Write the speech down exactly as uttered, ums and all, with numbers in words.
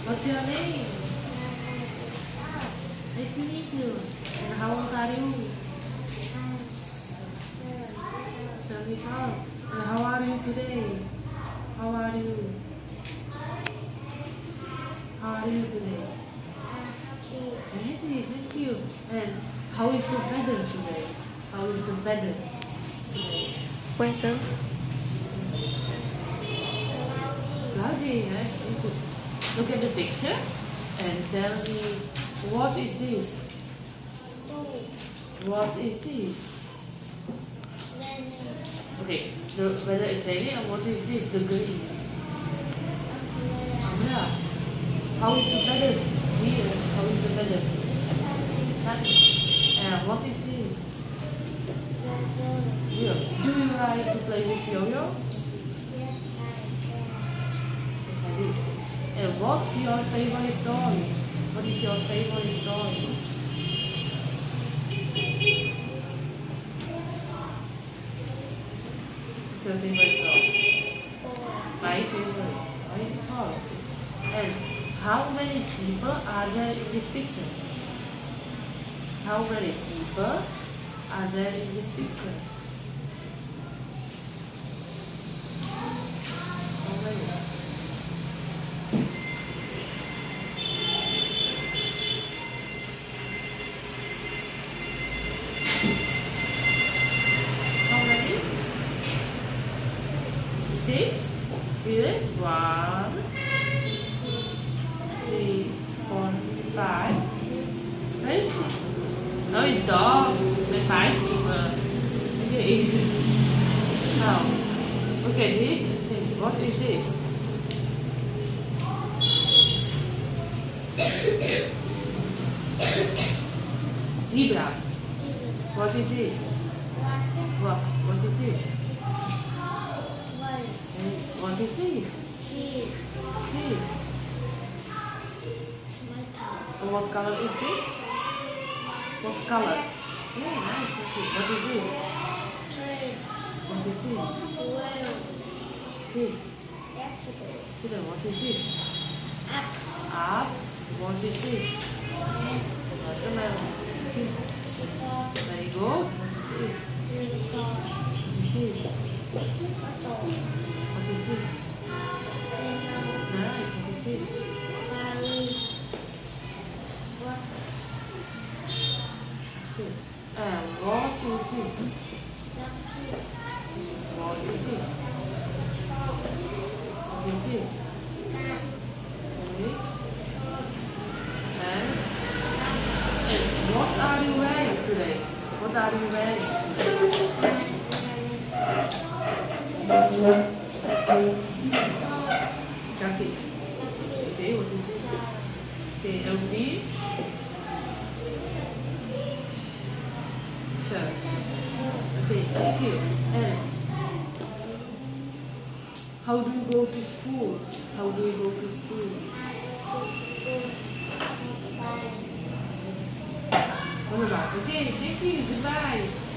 What's your name? Nice to meet you. And how old are you? Seven years old. And how are you today? How are you? How are you today? Happy, thank you. And how is the weather today? How is the weather today? Weather. Cloudy, eh? Very good. Look at the picture and tell me, what is this? What is this? Okay, the weather is raining, and what is this? The green. Umbrella. How is the weather here? How is the weather? Sunny. And what is this? Yo. Do you like to play with yo-yo? Yes, I do. And what's your favorite toy? What is your favorite toy? What's your favorite toy? My favorite. Why is called? And how many people are there in this picture? How many people are there in this picture? How many? How many? Six? Really? One, three, four, five, very six. No, it's dog. The five people. Okay. Now, look at this and say, what is this? Zebra. What is this? What? What is this? And what is this? Cheese. This. And what color is this? What color? Yeah, nice. Okay. What is this? Train. What is this? Whale. What's this? Vegetable. Children, what is this? Up. Up. What is this? Chicken. Watermelon. What is this? Chicken. Very good. What is this? Unicorn. What is this? Turtle. What is this? Camel. Nice. What is this? Balloon. Water. Good. And what is this? Duckies. What is this? Frog. What is this? Cat. Okay. And, and what are you wearing today? What are you wearing? Jacket. Okay, what is this? Okay, L V. Sure. Okay, thank you. And how do you go to school? How do you go to school? What about? Okay, thank you. Goodbye.